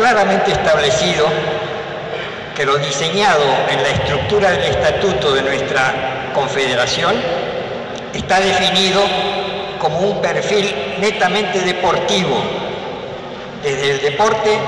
claramente establecido que lo diseñado en la estructura del estatuto de nuestra confederación está definido como un perfil netamente deportivo, desde el deporte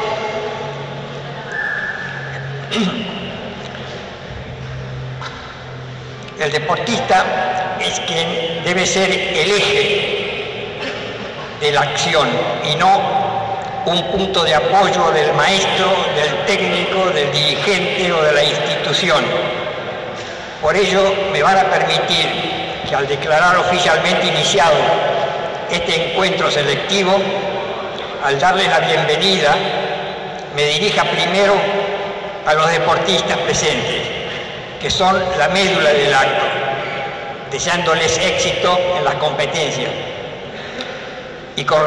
el deportista es quien debe ser el eje de la acción y no un punto de apoyo del maestro, del técnico, del dirigente o de la institución. Por ello, me van a permitir que al declarar oficialmente iniciado este encuentro selectivo, al darles la bienvenida, me dirija primero a los deportistas presentes, que son la médula del acto, deseándoles éxito en las competencias. Y con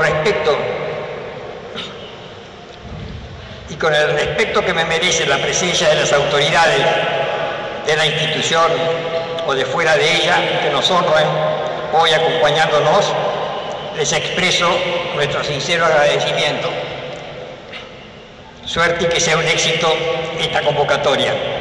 el respeto que me merece la presencia de las autoridades de la institución o de fuera de ella, que nos honran hoy acompañándonos, les expreso nuestro sincero agradecimiento. Suerte y que sea un éxito esta convocatoria.